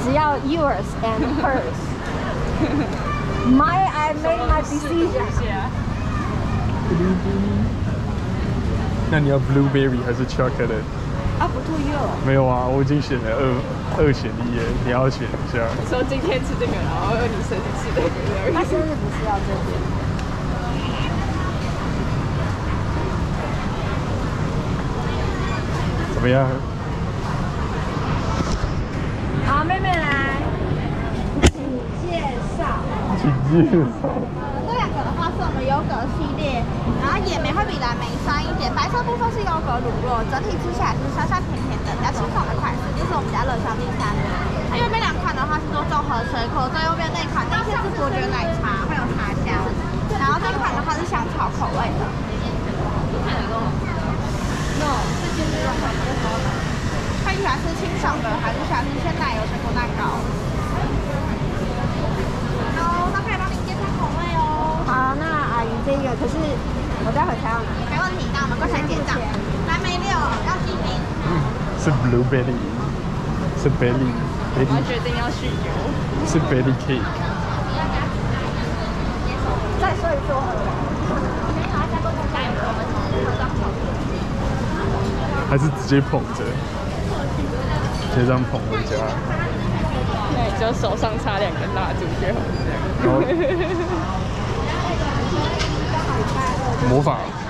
只要 yours and hers。I made my decision。 那你要 blueberry 还是 chocolate？ 啊，不吐柚。 没有啊，我已经选了二选一耶，你要选一下。 说今天吃这个，然后你生日吃这个。 他生日不是要这边。 怎么样？ 好，妹妹来，请介绍。 请介绍。 这两个的话是我们优格系列，然后野莓会比蓝莓酸一点，白色部分是优格乳酪，整体吃起来是酸酸甜甜的，比较清爽的款式，就是我们家乐香第3名。那右边两款的话是做综合水果，最右边那款那些是伯爵奶茶，会有茶香，然后这款的话是香草口味的。No， 这就是看你喜欢吃清爽的，还是喜欢吃鲜奶油水果蛋糕？好，那可以帮您介绍口味哦。 好，那阿姨这个可是我待会才要拿。 没问题，那我们过来结账。蓝莓6要记名。 是 blueberry， 是 berry， 我决定要酗酒。 是 berry cake。 再说一说。 还是直接捧着，直接这样捧回家。 对，就手上插2根蜡烛就好。 然后魔法。